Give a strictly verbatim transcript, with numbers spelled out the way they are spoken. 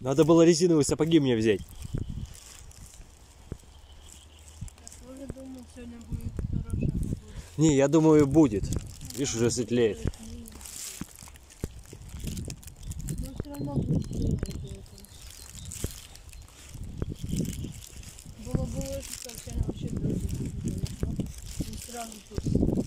Надо было резиновые сапоги мне взять. Я тоже думал, сегодня будет хорошая погода. Не, я думаю, будет. Видишь, уже светлеет. Но все равно быстрее будет. Было бы лучше, вообще вообще дождь. Не сразу тут.